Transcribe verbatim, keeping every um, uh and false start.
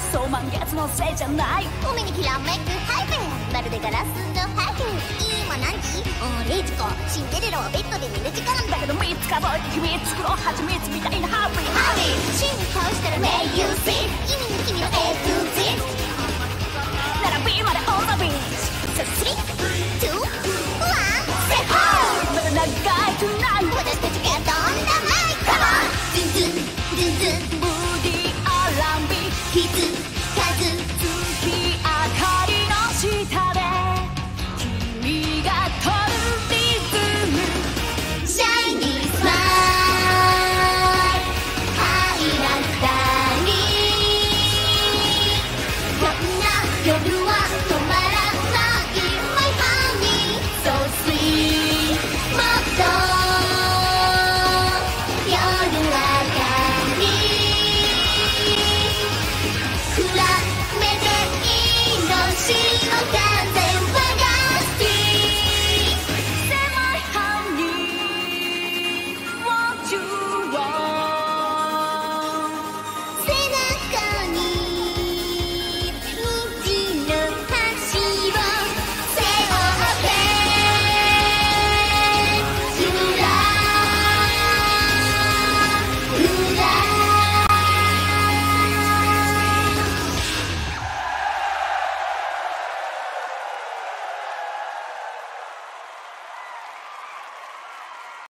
そう満月のせいじゃない。 お目にきらめくハイフン、まるでガラスのハイフン。今何時？あれいじか。シンデレラはベッドで寝る時間だけど、 見つかぼい秘密作ろう蜂蜜みたいなハッピーハリー進化したら May you see 君に君の A to Z 並びまで on the beach。 So three two one say ho まだ長い tonight。 私たち